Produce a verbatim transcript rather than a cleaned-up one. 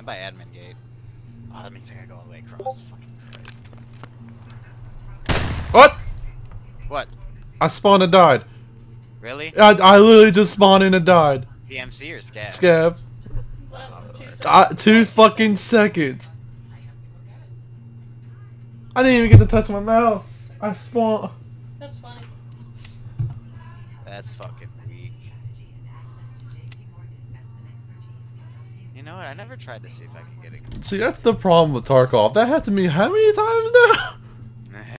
I'm by admin gate. Oh, that means I gotta go all the way across. Fucking Christ. What? What? I spawned and died. Really? I, I literally just spawned in and died. P M C or scab? Scab. Last Uh, two fucking seconds. I didn't even get to touch my mouse. I spawned. That's funny. That's fucking weak. You know what? I never tried to see if I could get it. See, that's the problem with Tarkov. That happened to me how many times now?